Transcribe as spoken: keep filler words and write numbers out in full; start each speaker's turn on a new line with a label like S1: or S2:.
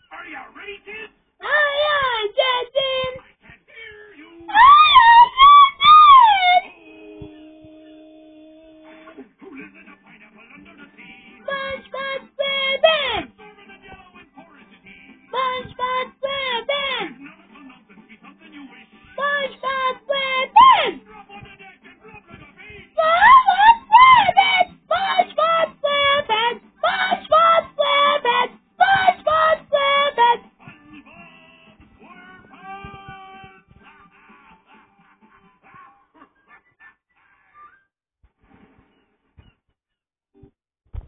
S1: Are you ready, kids?
S2: Aye, aye, Captain.
S1: I can hear you.
S2: Aye, aye, Captain.
S1: Oh, who lives in a